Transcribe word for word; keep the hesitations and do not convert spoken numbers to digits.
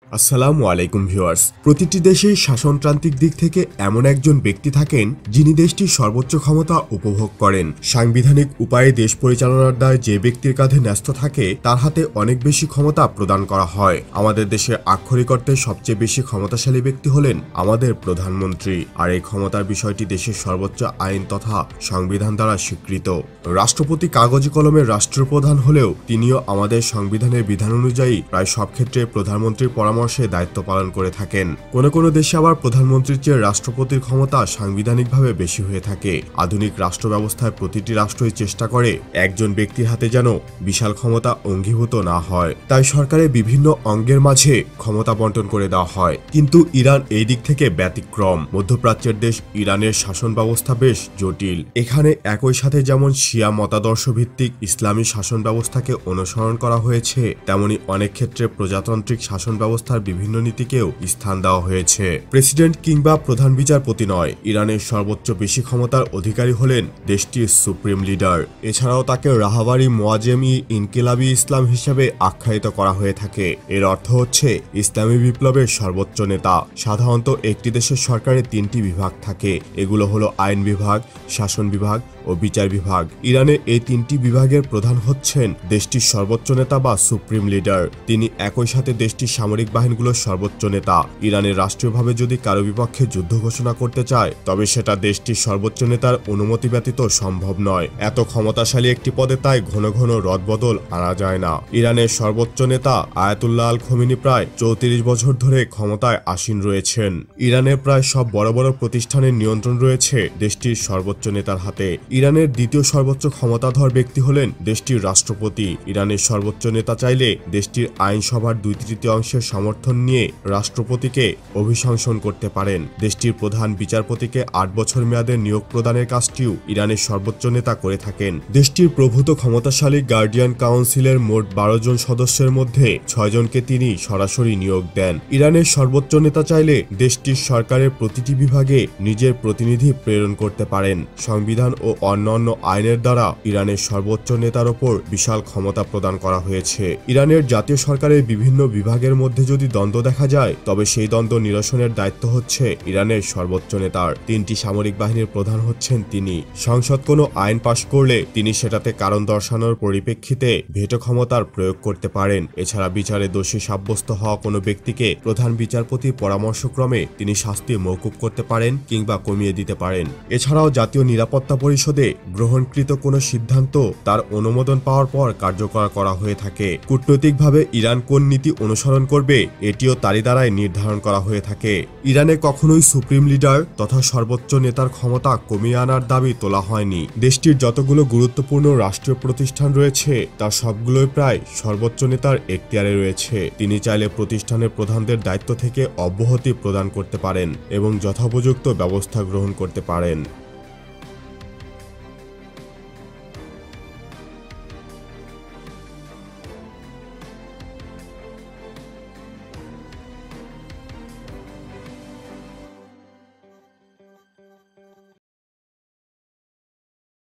আসসালামু আলাইকুম ভিউয়ার্স। প্রতিটি দেশেই শাসনতান্ত্রিক দিক থেকে এমন একজন ব্যক্তি থাকেন যিনি দেশটির সর্বোচ্চ ক্ষমতা উপভোগ করেন। সাংবিধানিক উপায়ে দেশ পরিচালনার দায় যে ব্যক্তির কাঁধে ন্যস্ত থাকে তার হাতে অনেক বেশি ক্ষমতা প্রদান করা হয়। আমাদের দেশে আক্ষরিক অর্থে সবচেয়ে বেশি ক্ষমতাশালী ব্যক্তি হলেন আমাদের প্রধানমন্ত্রী, আর এই ক্ষমতার বিষয়টি দেশের সর্বোচ্চ আইন তথা সংবিধান দ্বারা স্বীকৃত। রাষ্ট্রপতি কাগজে কলমের রাষ্ট্রপ্রধান হলেও তিনিও আমাদের সংবিধানের বিধান অনুযায়ী প্রায় সব ক্ষেত্রে প্রধানমন্ত্রীর পরামর্শে দায়িত্ব পালন করে থাকেন। কোনো কোনো দেশে আবার প্রধানমন্ত্রীর চেয়ে রাষ্ট্রপতির ক্ষমতা সাংবিধানিকভাবে বেশি হয়ে থাকে। আধুনিক রাষ্ট্র ব্যবস্থায় প্রতিটি রাষ্ট্রই চেষ্টা করে একজন ব্যক্তির হাতে যেন বিশাল ক্ষমতা অঙ্গীভূত না হয়, তাই সরকারের বিভিন্ন অঙ্গের মাঝে ক্ষমতা বন্টন করে দেওয়া হয়। কিন্তু ইরান এই দিক থেকে ব্যতিক্রম। মধ্যপ্রাচ্যের দেশ ইরানের শাসন ব্যবস্থা বেশ জটিল। এখানে একই সাথে যেমন শিয়া মতাদর্শ ভিত্তিক ইসলামী শাসন ব্যবস্থাকে অনুসরণ করা হয়েছে, তেমনি অনেক ক্ষেত্রে প্রজাতান্ত্রিক শাসন ব্যবস্থার বিভিন্ন নীতিকেও স্থান দেওয়া হয়েছে। প্রেসিডেন্ট কিংবা প্রধান বিচারপতি নয়, ইরানের সর্বোচ্চ বেশি ক্ষমতার অধিকারী হলেন দেশটির সুপ্রিম লিডার। এছাড়াও তাকে রাহাবারি মোয়াজেম-ই ইনকিলাবি ইসলাম হিসেবে আখ্যায়িত করা হয়ে থাকে। এর অর্থ হচ্ছে ইসলামী বিপ্লবের সর্বোচ্চ নেতা। সাধারণত একটি দেশের সরকারের তিনটি বিভাগ থাকে, এগুলো হলো আইন বিভাগ, শাসন বিভাগ ও বিচার বিভাগ। ইরানের এই তিনটি বিভাগের প্রধান হচ্ছেন দেশটির সর্বোচ্চ নেতা বা সুপ্রিম লিডার। তিনি একই সাথে দেশটির সামরিক বাহিনীগুলোর সর্বোচ্চ নেতা। ইরানের রাষ্ট্রীয়ভাবে যদি কারো বিপক্ষে যুদ্ধ ঘোষণা করতে চায় তবে সেটা দেশটির সর্বোচ্চ নেতার অনুমতি ব্যতীত সম্ভব নয়। এত ক্ষমতাশালী একটি পদে তাই ঘন ঘন রদবদল আনা যায় না। ইরানের সর্বোচ্চ নেতা আয়াতুল্লাহ আল খোমেনি প্রায় চৌত্রিশ বছর ধরে ক্ষমতায় আসীন রয়েছেন। ইরানের প্রায় সব বড় বড় প্রতিষ্ঠানের নিয়ন্ত্রণ রয়েছে দেশটির সর্বোচ্চ নেতার হাতে। ইরানের দ্বিতীয় সর্বোচ্চ ক্ষমতাধর ব্যক্তি হলেন দেশটির রাষ্ট্রপতি। ইরানের সর্বোচ্চ নেতা চাইলে দেশটির আইনসভার দুই তৃতীয় অংশের সমর্থন নিয়ে রাষ্ট্রপতিকে অভিশংসন করতে পারেন। দেশটির প্রধান বিচারপতিকে আট বছর মেয়াদে নিয়োগ প্রদানের কাজটিও ইরানের সর্বোচ্চ নেতা করে থাকেন। দেশটির প্রভূত ক্ষমতাশালী গার্ডিয়ান কাউন্সিলের মোট বারো জন সদস্যের মধ্যে ছয় জনকে তিনি সরাসরি নিয়োগ দেন। ইরানের সর্বোচ্চ নেতা চাইলে দেশটির সরকারের প্রতিটি বিভাগে নিজের প্রতিনিধি প্রেরণ করতে পারেন। সংবিধান ও অন্যান্য আইনের দ্বারা ইরানের সর্বোচ্চ নেতার ওপর বিশাল ক্ষমতা প্রদান করা হয়েছে। ইরানের জাতীয় সরকারের বিভিন্ন বিভাগের মধ্যে যদি দ্বন্দ্ব দেখা যায় তবে সেই দ্বন্দ্ব নিরসনের দায়িত্ব হচ্ছে ইরানের সর্বোচ্চ নেতার। তিনটি সামরিক বাহিনীর প্রধান হচ্ছেন তিনি। সংসদ কোনো আইন পাশ করলে তিনি সেটাতে কারণ দর্শানোর পরিপ্রেক্ষিতে ভেটো ক্ষমতার প্রয়োগ করতে পারেন। এছাড়া বিচারে দোষী সাব্যস্ত হওয়া কোনো ব্যক্তিকে প্রধান বিচারপতির পরামর্শক্রমে তিনি শাস্তি মওকুফ করতে পারেন কিংবা কমিয়ে দিতে পারেন। এছাড়াও জাতীয় নিরাপত্তা পরিষদে গ্রহণকৃত কোনো সিদ্ধান্ত তার অনুমোদন পাওয়ার পর কার্যকর করা হয়ে থাকে। কূটনৈতিকভাবে ইরান কোন নীতি অনুসরণ করবে এটিও তারই দ্বারাই নির্ধারণ করা হয়ে থাকে। ইরানে কখনোই সুপ্রিম লিডার তথা সর্বোচ্চ নেতার ক্ষমতা কমিয়ে আনার দাবি তোলা হয়নি। দেশটির যতগুলো গুরুত্বপূর্ণ রাষ্ট্রীয় প্রতিষ্ঠান রয়েছে তার সবগুলোই প্রায় সর্বোচ্চ নেতার এখতিয়ারে রয়েছে। তিনি চাইলে প্রতিষ্ঠানের প্রধানদের দায়িত্ব থেকে অব্যাহতি প্রদান করতে পারেন এবং যথোপযুক্ত ব্যবস্থা গ্রহণ করতে পারেন।